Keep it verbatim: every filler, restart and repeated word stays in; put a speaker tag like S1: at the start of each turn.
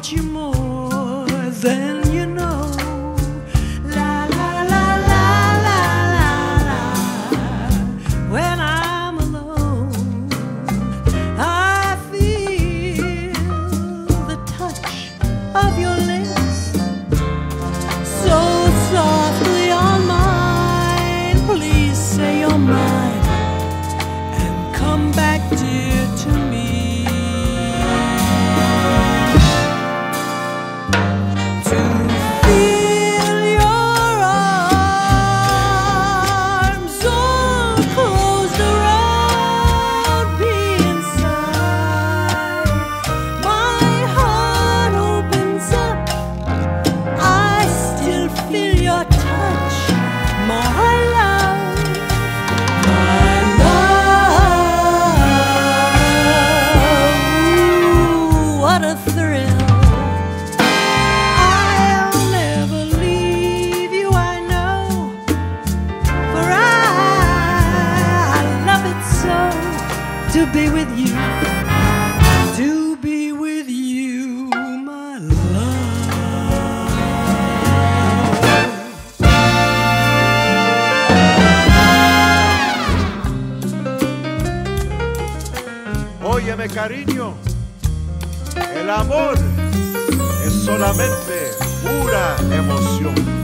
S1: want you more than you know. La la la la la la la. When I'm alone, I feel the touch of your lips, so softly on mine. Please say you're mine and come back, dear, to me. To feel your arms all closed around me inside. My heart opens up, I still feel your touch, my love, my love. Ooh, what a thrill. I'll never leave you, I know, for I, I love it so to be with you, to be with you, my love.
S2: Óyeme, cariño, el amor es solamente pura emoción.